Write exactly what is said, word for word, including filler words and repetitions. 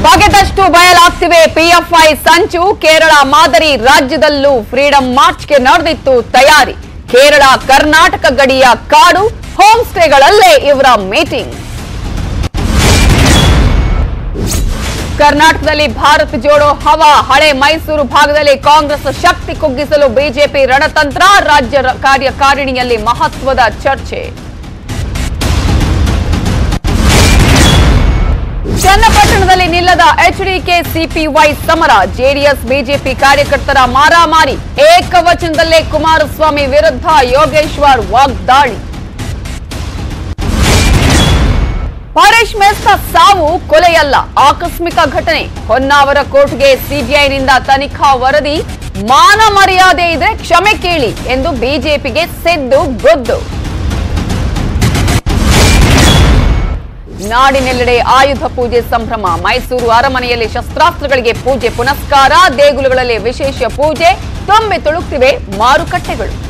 ಬಗೆದಷ್ಟು ಬಯಲಾಗ್ತಿವೆ PFI ಸಂಚು. ಕೇರಳ ಮಾದರಿ ರಾಜ್ಯದಲ್ಲೂ ಫ್ರೀಡಂ ಮಾರ್ಚ್ಗೆ ನಡೆದಿತ್ತು ತಯಾರಿ. ಕೇರಳ ಕರ್ನಾಟಕ ಗಡಿಯ ಕಾಡು ಹೋಮ್ ಸ್ಟೇಗಳಲ್ಲೇ ಇವರ ಮೀಟಿಂಗ್. ಕರ್ನಾಟಕದಲ್ಲಿ ಭಾರತ್ ಜೋಡೋ ಹವಾ. ಹಳೆ ಮೈಸೂರು ಭಾಗದಲ್ಲಿ ಕಾಂಗ್ರೆಸ್ ಶಕ್ತಿ ಕುಗ್ಗಿಸಲು ಬಿಜೆಪಿ ರಣತಂತ್ರ. ರಾಜ್ಯ ಕಾರ್ಯಕಾರಿಣಿಯಲ್ಲಿ ಮಹತ್ವದ ಚರ್ಚೆ. ಚನ್ನಪಟ್ಟಣದಲ್ಲಿ ನಿಲ್ಲದ ಎಚ್ಡಿಕೆ ಸಿಪಿವೈ ಸಮರ. ಜೆಡಿಎಸ್ ಬಿಜೆಪಿ ಕಾರ್ಯಕರ್ತರ ಮಾರಾಮಾರಿ. ಏಕವಚನದಲ್ಲೇ ಕುಮಾರಸ್ವಾಮಿ ವಿರುದ್ಧ ಯೋಗೇಶ್ವರ್ ವಾಗ್ದಾಳಿ. ಪರೇಶ್ ಮೇಸ್ತಾ ಸಾವು ಕೊಲೆಯಲ್ಲ, ಆಕಸ್ಮಿಕ ಘಟನೆ. ಹೊನ್ನಾವರ ಕೋರ್ಟ್ಗೆ ಸಿಬಿಐನಿಂದ ತನಿಖಾ ವರದಿ. ಮಾನ ಮರ್ಯಾದೆ ಇದ್ರೆ ಕ್ಷಮೆ ಕೇಳಿ ಎಂದು ಬಿಜೆಪಿಗೆ ಸಿದ್ದು ಗೊದ್ದು. ನಾಡಿನೆಲ್ಲೆಡೆ ಆಯುಧ ಪೂಜೆ ಸಂಭ್ರಮ. ಮೈಸೂರು ಅರಮನೆಯಲ್ಲಿ ಶಸ್ತ್ರಾಸ್ತ್ರಗಳಿಗೆ ಪೂಜೆ ಪುನಸ್ಕಾರ. ದೇಗುಲಗಳಲ್ಲಿ ವಿಶೇಷ ಪೂಜೆ. ತುಂಬಿ ತುಳುಕ್ತಿವೆ ಮಾರುಕಟ್ಟೆಗಳು.